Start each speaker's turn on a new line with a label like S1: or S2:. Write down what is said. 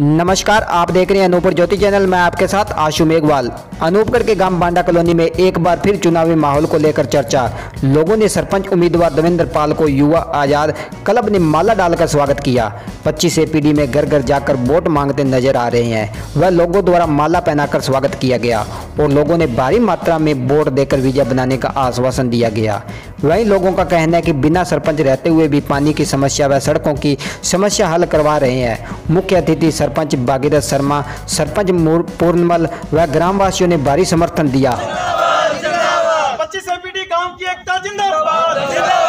S1: नमस्कार, आप देख रहे हैं अनूपगढ़ ज्योति चैनल। मैं आपके साथ आशु मेघवाल। अनूपगढ़ के गांव बांडा कॉलोनी में एक बार फिर चुनावी माहौल को लेकर चर्चा। लोगों ने सरपंच उम्मीदवार देवेंद्र पाल को युवा आजाद क्लब ने माला डालकर स्वागत किया। 25 एपीडी में घर घर जाकर वोट मांगते नजर आ रहे हैं। वह लोगों द्वारा माला पहनाकर स्वागत किया गया और लोगों ने भारी मात्रा में वोट देकर विजय बनाने का आश्वासन दिया गया। वहीं लोगों का कहना है कि बिना सरपंच रहते हुए भी पानी की समस्या व सड़कों की समस्या हल करवा रहे हैं। मुख्य अतिथि सरपंच भागीरथ शर्मा, सरपंच पूर्णमल व ग्रामवासियों ने भारी समर्थन दिया।
S2: 25 एपीडी गांव की एकता जिंदाबाद।